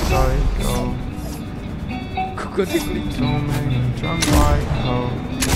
psycho. Too many drunk white hoes.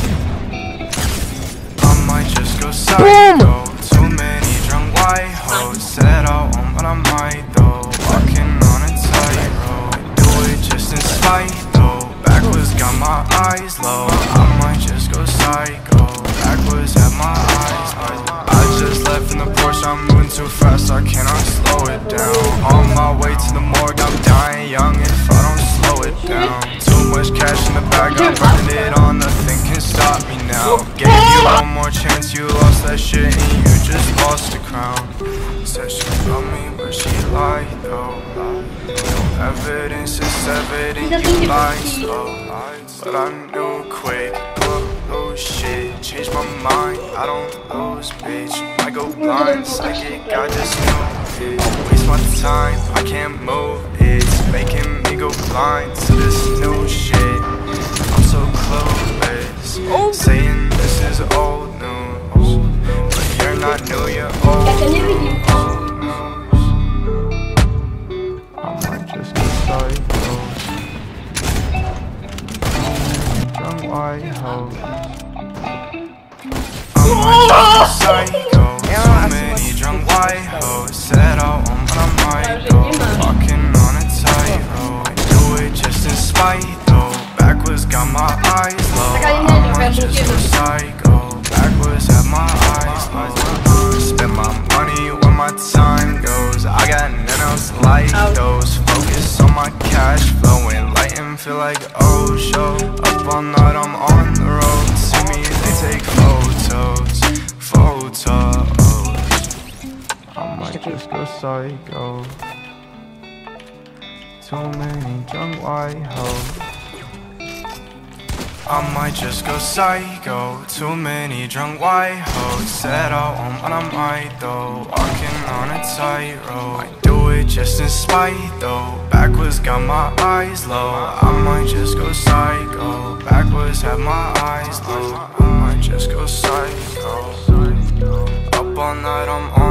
I might just go psycho. Too many drunk white hoes. Said I won't, but I might though. Walking on a tightrope. Do it just in spite though. Backwards got my eyes low. I might just go psycho. Backwards have my eyes low. I just left in the Porsche, I'm moving too fast, I cannot slow it down. On my way to the morgue, I'm dying young if I don't slow it down. Too much cash in the bag, I'm burning it on, nothing can stop me now. Gave you one more chance, you lost that shit and you just lost the crown. Said she loved me, but she lied though. No evidence is evident, you lied slow. But I knew quick, oh shit, changed my mind, I don't lose, bitch. I go blind, psychic, I just knew it. Waste my time, I can't move, it's making me go blind to this new shit. I'm so clueless, saying this is old news, but you're not new, you're old news. I might just go psycho. Drunk white hoes. I might just go psycho. Too many drunk white hoes. Said I won't, but I might go. Walking on a tightrope. I do it just in spite though. Backwards got my eyes low. I might just go psycho. Backwards have my eyes low. Spend my money where my time goes. I got nothing else like those. Focus on my cash flowing, light and feel like oh show. Up all night, I'm on the road. See me, they take photos. I might just go psycho. Too many drunk white hoes. I might just go psycho. Too many drunk white hoes. Said I won't, but I might though. Walking on a tightrope. I do it just in spite though. Backwards got my eyes low. I might just go psycho. Backwards have my eyes low. I might just go psycho. Up all night, I'm on